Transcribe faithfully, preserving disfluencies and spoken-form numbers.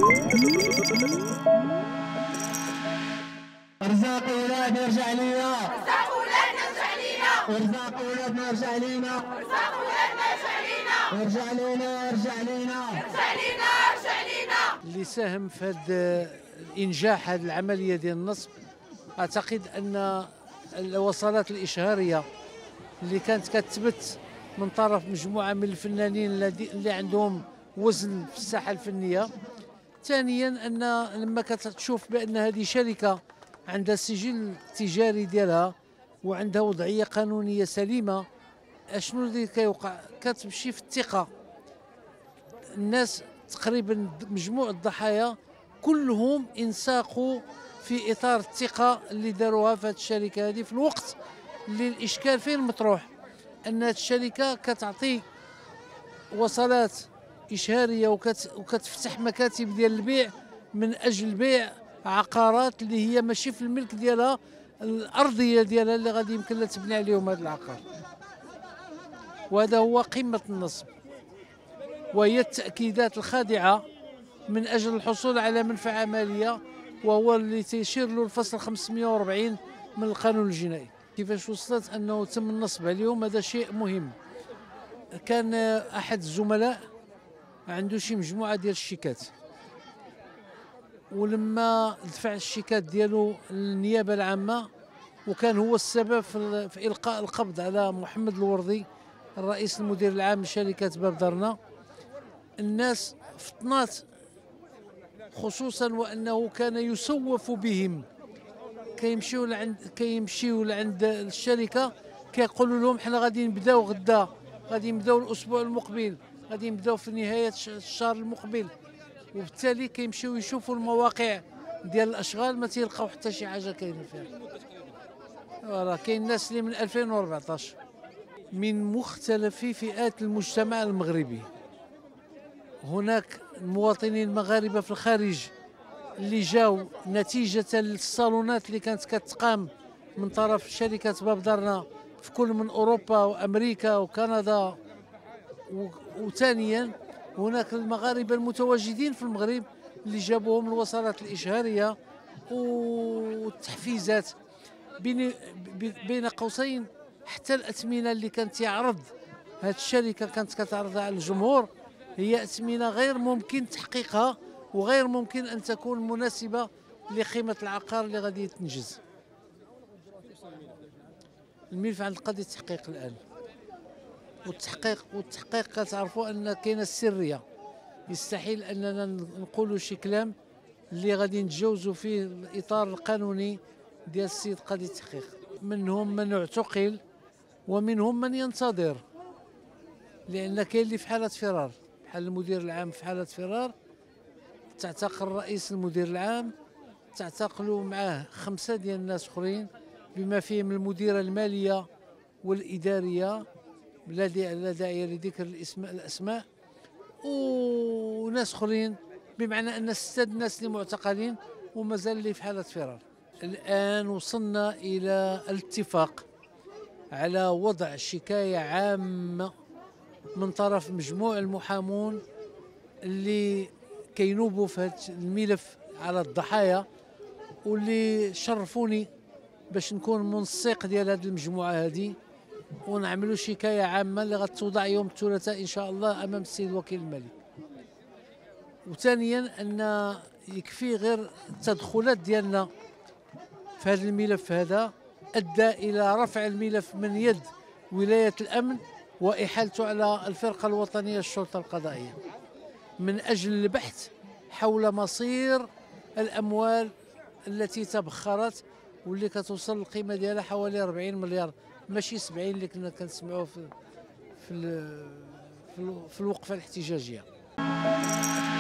ارزاق ولاد يرجع لينا، ارزاق ولادنا يرجع لينا، ارزاق ولادنا يرجع لينا، ارزاق ولادنا يرجع لينا، يرجع لينا يرجع لينا يرجع لينا يرجع لينا. اللي ساهم في هذا الانجاح هذه العمليه ديال النصب، اعتقد ان الوصلات الاشهاريه اللي كانت كتثبت من طرف مجموعه من الفنانين اللي عندهم وزن في الساحه الفنيه. ثانيا ان لما كتشوف بان هذه شركه عندها السجل التجاري ديالها وعندها وضعيه قانونيه سليمه، اشنو اللي كيوقع؟ كتمشي في الثقه. الناس تقريبا مجموع الضحايا كلهم انساقوا في اطار الثقه اللي داروها في هذه الشركه هذه، في الوقت اللي الاشكال فين مطروح ان هذه الشركه كتعطي وصلات اشهاريه وكت وكتفتح مكاتب ديال البيع من اجل بيع عقارات اللي هي ماشي في الملك ديالها، الارضيه ديالها اللي غادي يمكن لها تبني عليهم هذا العقار. وهذا هو قمه النصب، وهي التاكيدات الخادعه من اجل الحصول على منفعه ماليه، وهو اللي تيشير له الفصل خمسمائة وأربعين من القانون الجنائي. كيفاش وصلت انه تم النصب عليهم؟ هذا شيء مهم. كان احد الزملاء عنده شي مجموعه ديال الشيكات، ولما دفع الشيكات ديالو للنيابه العامه وكان هو السبب في, في القاء القبض على محمد الوردي الرئيس المدير العام لشركه باب دارنا، الناس فطنات، خصوصا وانه كان يسوف بهم. كيمشيو لعند كيمشيو لعند الشركه كيقولوا لهم حنا غادي نبداو غدا، غادي نبداو الاسبوع المقبل، غادي نبداو في نهايه الشهر المقبل، وبالتالي كيمشيو يشوفوا المواقع ديال الاشغال ما تيلقاو حتى شي حاجه كاينه فيها. راه كاين ناس اللي من ألفين وأربعطاش من مختلف فئات المجتمع المغربي. هناك المواطنين المغاربه في الخارج اللي جاوا نتيجه الصالونات اللي كانت كتقام من طرف شركه باب دارنا في كل من اوروبا وامريكا وكندا. وثانيا هناك المغاربه المتواجدين في المغرب اللي جابوهم الوصلات الاشهاريه والتحفيزات. بين بين قوسين حتى الاثمنه اللي كانت يعرض هذه الشركه كانت كتعرضها على الجمهور هي اثمنه غير ممكن تحقيقها وغير ممكن ان تكون مناسبه لقيمه العقار اللي غادي يتنجز. الملف عند قضيه التحقيق الان، والتحقيق والتحقيق كتعرفوا ان كاينه السريه، يستحيل اننا نقولوا شي كلام اللي غادي نتجاوزوا فيه الاطار القانوني ديال السيد قاضي التحقيق. منهم من اعتقل ومنهم من ينتظر، لان كاين اللي في حاله فرار بحال المدير العام في حاله فرار، تعتقل رئيس المدير العام، تعتقلوا معاه خمسه ديال الناس اخرين بما فيهم المديره الماليه والاداريه، لا داعي لذكر الاسماء، وناس اخرين، بمعنى ان سته الناس اللي معتقلين ومازال اللي في حاله فرار. الان وصلنا الى الاتفاق على وضع شكايه عامه من طرف مجموع المحامون اللي كينوبوا في هذا الملف على الضحايا، واللي شرفوني باش نكون منسق ديال هذه المجموعه هذه، ونعملوا شكايه عامه اللي غتوضع يوم الثلاثاء ان شاء الله امام السيد وكيل الملك. وثانيا ان يكفي غير التدخلات ديالنا في هذا الملف هذا ادى الى رفع الملف من يد ولايه الامن واحالته على الفرقه الوطنيه للشرطه القضائيه من اجل البحث حول مصير الاموال التي تبخرت واللي كتوصل القيمه ديالها حوالي أربعين مليار، ماشي سبعين اللي كنا كنسمعوا في في في الوقفه الاحتجاجيه.